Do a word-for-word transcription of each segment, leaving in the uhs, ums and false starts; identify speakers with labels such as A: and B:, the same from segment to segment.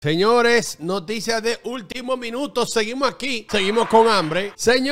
A: Señores, noticias de último minuto. Seguimos aquí, seguimos con hambre.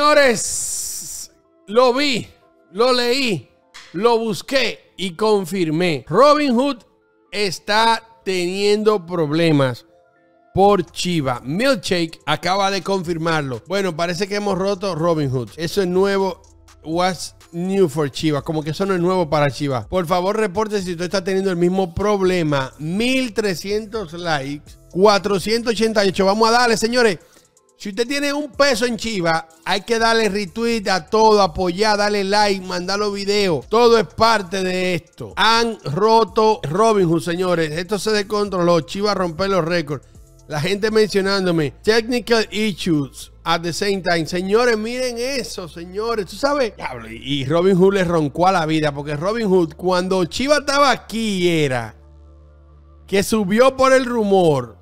A: Señores, lo vi, lo leí, lo busqué y confirmé. Robinhood está teniendo problemas por Chiva. Milkshake acaba de confirmarlo. Bueno, parece que hemos roto Robinhood. Eso es nuevo. What's new for Chiva? Como que eso no es nuevo para Chiva. Por favor, reporte si tú estás teniendo el mismo problema. mil trescientos likes, cuatrocientos ochenta y ocho. Vamos a darle, señores. Si usted tiene un peso en Chiva, hay que darle retweet a todo, apoyar, darle like, mandar los videos. Todo es parte de esto. Han roto Robinhood, señores. Esto se descontroló. Chiva rompe los récords. La gente mencionándome technical issues at the same time. Señores, miren eso, señores. Tú sabes. Y Robinhood le roncó a la vida. Porque Robinhood, cuando Chiva estaba aquí, era que subió por el rumor.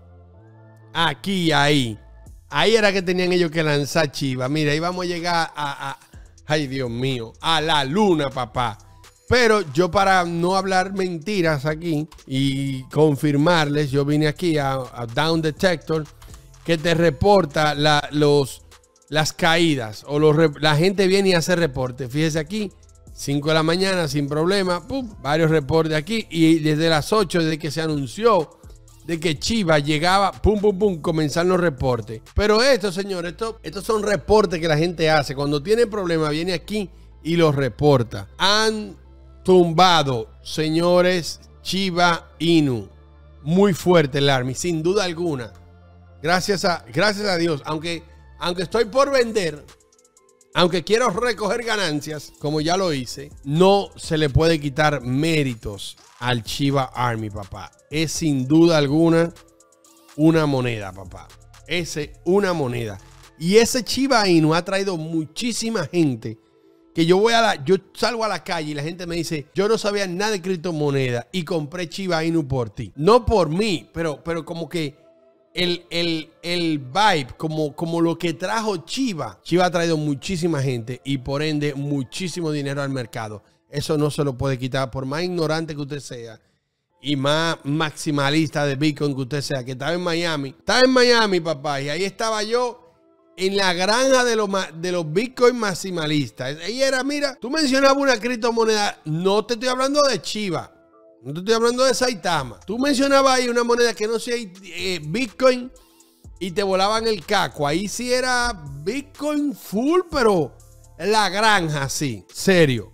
A: Aquí, ahí. Ahí era que tenían ellos que lanzar Chiva. Mira, ahí vamos a llegar a, a. Ay, Dios mío. A la luna, papá. Pero yo, para no hablar mentiras aquí y confirmarles, yo vine aquí a, a Down Detector, que te reporta la, los, las caídas. O los, la gente viene y hace reporte. Fíjese aquí, cinco de la mañana sin problema. Pum, varios reportes aquí. Y desde las ocho, desde que se anunció de que Chiva llegaba, pum, pum, pum, comenzaron los reportes. Pero esto, señores, esto, estos son reportes que la gente hace. Cuando tiene problemas, viene aquí y los reporta. Han tumbado, señores, Chiba Inu. Muy fuerte el Army, sin duda alguna. Gracias a, gracias a Dios. Aunque, aunque estoy por vender, aunque quiero recoger ganancias, como ya lo hice, no se le puede quitar méritos al Chiba Army, papá. Es sin duda alguna una moneda, papá. Ese, una moneda. Y ese Chiba Inu ha traído muchísima gente. Que yo voy a la, yo salgo a la calle y la gente me dice, yo no sabía nada de criptomoneda y compré Chiba Inu por ti. No por mí, pero, pero como que el, el, el vibe, como, como lo que trajo Chiva. Chiva ha traído muchísima gente y por ende muchísimo dinero al mercado. Eso no se lo puede quitar, por más ignorante que usted sea y más maximalista de Bitcoin que usted sea, que estaba en Miami. Estaba en Miami, papá, y ahí estaba yo en la granja de los, de los Bitcoin maximalistas. Ella era, mira, tú mencionabas una criptomoneda. No te estoy hablando de Chiva. No te estoy hablando de Saitama. Tú mencionabas ahí una moneda que no sea eh, Bitcoin y te volaban el caco. Ahí sí era Bitcoin full, pero la granja sí. Serio.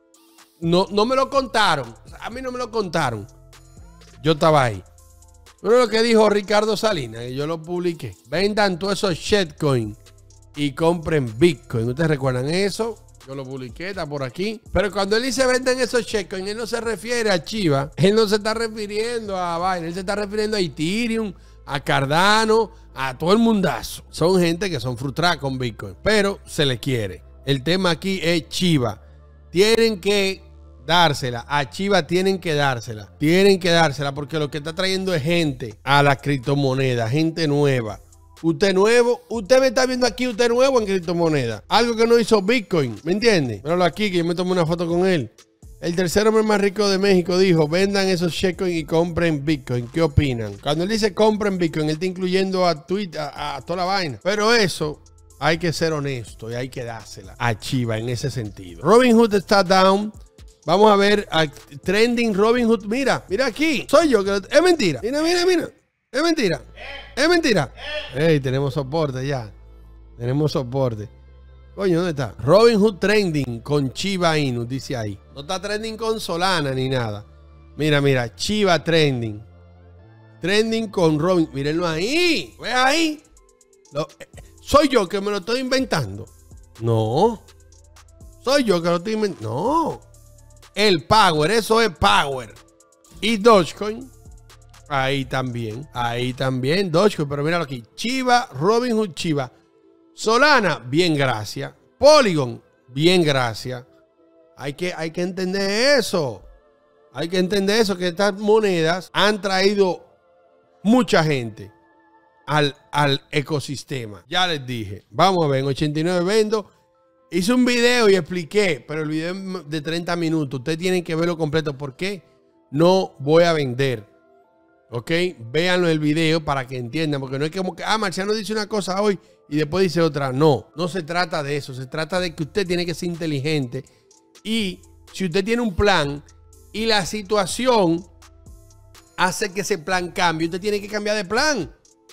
A: No, no me lo contaron. A mí no me lo contaron. Yo estaba ahí. Bueno, lo que dijo Ricardo Salinas, y yo lo publiqué. Vendan todos esos shitcoins y compren Bitcoin. ¿Ustedes recuerdan eso? Yo lo publiqué, está por aquí. Pero cuando él dice venden esos shitcoins, él no se refiere a Chiva. Él no se está refiriendo a Binance. Él se está refiriendo a Ethereum, a Cardano, a todo el mundazo. Son gente que son frustradas con Bitcoin, pero se le quiere. El tema aquí es Chiva. Tienen que dársela. A Chiva tienen que dársela. Tienen que dársela porque lo que está trayendo es gente a la criptomoneda. Gente nueva. Usted nuevo. Usted me está viendo aquí, usted nuevo en criptomoneda. Algo que no hizo Bitcoin. ¿Me entiende? Míralo aquí que yo me tomé una foto con él. El tercer hombre más rico de México dijo, vendan esos shitcoins y compren Bitcoin. ¿Qué opinan? Cuando él dice compren Bitcoin, él está incluyendo a Twitter, a, a toda la vaina. Pero eso hay que ser honesto y hay que dársela a Chiva en ese sentido. Robinhood está down. Vamos a ver a trending Robinhood. Mira, mira aquí. Soy yo. Que es mentira. Mira, mira, mira. Es mentira. Es mentira. Ey, tenemos soporte ya. Tenemos soporte. Coño, ¿dónde está? Robinhood trending con Chiba Inu, dice ahí. No está trending con Solana ni nada. Mira, mira. Chiva trending. Trending con Robin. Mírenlo ahí. Ve ahí. Lo, eh, soy yo que me lo estoy inventando. No. Soy yo que lo estoy inventando. No. El Power, eso es Power. Y Dogecoin, ahí también, ahí también Dogecoin, pero míralo aquí. Chiva, Robinhood, Chiva. Solana, bien, gracias. Polygon, bien, gracias. Hay que, hay que entender eso. Hay que entender eso, que estas monedas han traído mucha gente al, al ecosistema. Ya les dije. Vamos a ver, en ochenta y nueve vendo. Hice un video y expliqué, pero el video es de treinta minutos. Ustedes tienen que verlo completo. ¿Por qué? No voy a vender. ¿Ok? Véanlo el video para que entiendan. Porque no es como que, ah, Marciano dice una cosa hoy y después dice otra. No, no se trata de eso. Se trata de que usted tiene que ser inteligente. Y si usted tiene un plan y la situación hace que ese plan cambie, usted tiene que cambiar de plan.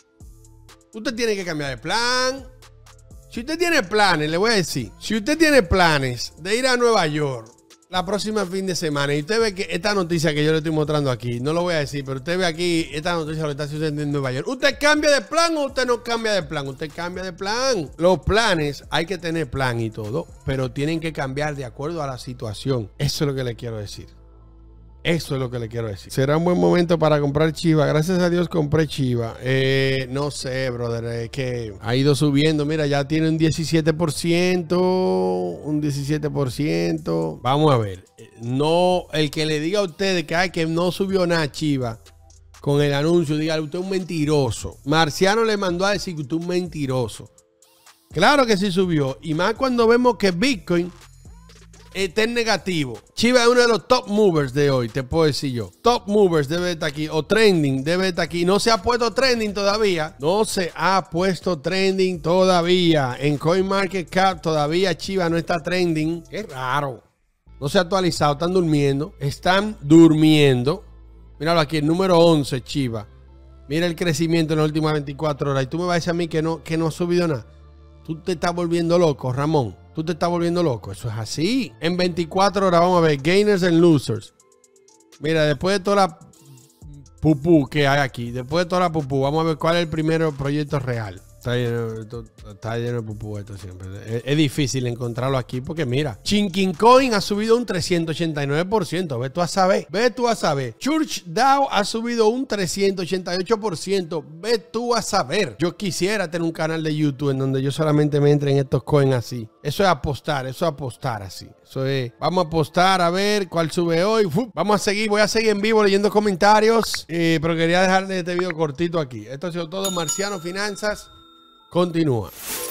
A: Usted tiene que cambiar de plan. Si usted tiene planes, le voy a decir, si usted tiene planes de ir a Nueva York la próxima fin de semana y usted ve que esta noticia que yo le estoy mostrando aquí, no lo voy a decir, pero usted ve aquí esta noticia lo está sucediendo en Nueva York, ¿usted cambia de plan o usted no cambia de plan? Usted cambia de plan. Los planes, hay que tener plan y todo, pero tienen que cambiar de acuerdo a la situación. Eso es lo que le quiero decir. Eso es lo que le quiero decir. Será un buen momento para comprar Chiva. Gracias a Dios compré Chiva. Eh, no sé, brother. Es que ha ido subiendo. Mira, ya tiene un diecisiete por ciento. Un diecisiete por ciento. Vamos a ver. No, el que le diga a ustedes que, ay, que no subió nada Chiva con el anuncio, dígale, usted es un mentiroso. Marciano le mandó a decir que usted es un mentiroso. Claro que sí subió. Y más cuando vemos que Bitcoin está en negativo. Chiva es uno de los top movers de hoy, te puedo decir yo. Top movers debe estar aquí. O trending debe estar aquí. No se ha puesto trending todavía. No se ha puesto trending todavía. En CoinMarketCap todavía Chiva no está trending. Qué raro. No se ha actualizado. Están durmiendo. Están durmiendo. Míralo aquí, el número once, Chiva. Mira el crecimiento en las últimas veinticuatro horas. Y tú me vas a decir a mí que no, que no ha subido nada. Tú te estás volviendo loco, Ramón. Tú te estás volviendo loco. Eso es así. En veinticuatro horas vamos a ver gainers and losers. Mira, después de toda la pupú que hay aquí, después de toda la pupú, vamos a ver cuál es el primer proyecto real. Está lleno, está lleno de pupú esto siempre. Es, es difícil encontrarlo aquí porque mira, Chinkin Coin ha subido un trescientos ochenta y nueve por ciento. Ve tú a saber. Ve tú a saber. Church DAO ha subido un trescientos ochenta y ocho por ciento. Ve tú a saber. Yo quisiera tener un canal de YouTube en donde yo solamente me entre en estos coins así. Eso es apostar. Eso es apostar así. Eso es. Vamos a apostar a ver cuál sube hoy. Uf, vamos a seguir. Voy a seguir en vivo leyendo comentarios. Eh, pero quería dejar este video cortito aquí. Esto ha sido todo. Marciano Finanzas. Continúa.